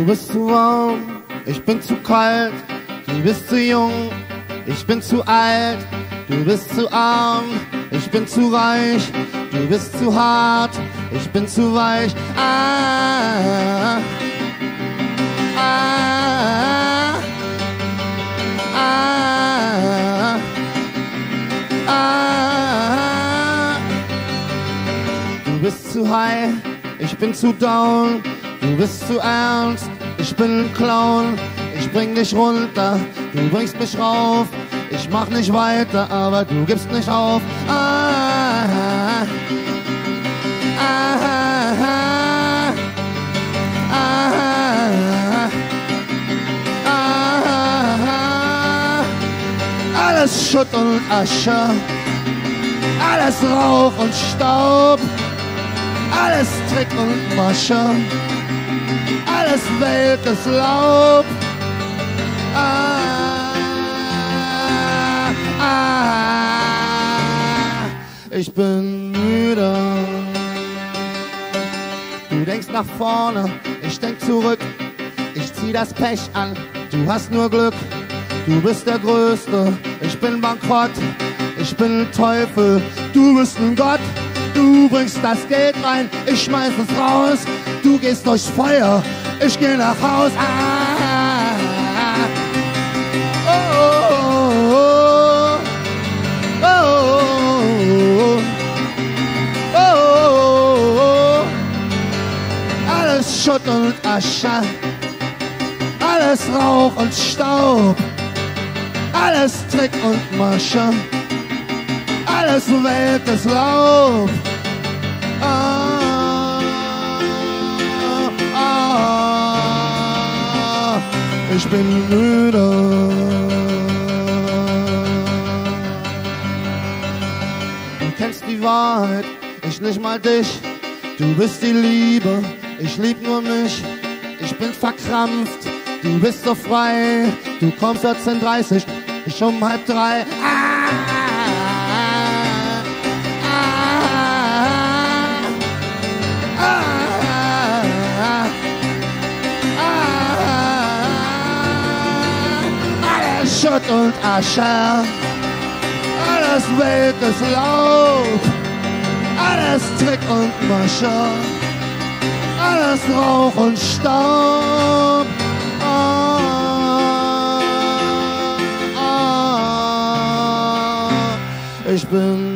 Du bist zu warm, ich bin zu kalt. Du bist zu jung, ich bin zu alt. Du bist zu arm, ich bin zu reich. Du bist zu hart, ich bin zu weich. Ah, ah, ah, ah. Du bist zu high, ich bin zu down. Du bist zu ernst, ich bin ein Clown. Ich bring dich runter, du bringst mich rauf. Ich mach nicht weiter, aber du gibst nicht auf. Ah, ah, ah, ah, ah. Alles Schutt und Asche, alles Rauch und Staub, alles Trick und Masche, alles welkes Laub. Ich bin müde. Du denkst nach vorne, ich denk zurück. Ich zieh das Pech an, du hast nur Glück. Du bist der Größte, ich bin bankrott. Ich bin ein Teufel, du bist ein Gott. Du bringst das Geld rein, ich schmeiß es raus. Du gehst durchs Feuer, ich geh nach Haus. Schutt und Asche, alles Rauch und Staub, alles Trick und Masche, alles welkes Laub. Ah, ah, ich bin müde. Du kennst die Wahrheit, ich nicht mal dich. Du bist die Liebe, ich lieb nur mich. Ich bin verkrampft, du bist so frei. Du kommst 14:30, ich um 2:30. Alles Schutt und Asche, alles welkes Laub, alles Trick und Masche, alles Rauch und Staub. Ah, ah, ich bin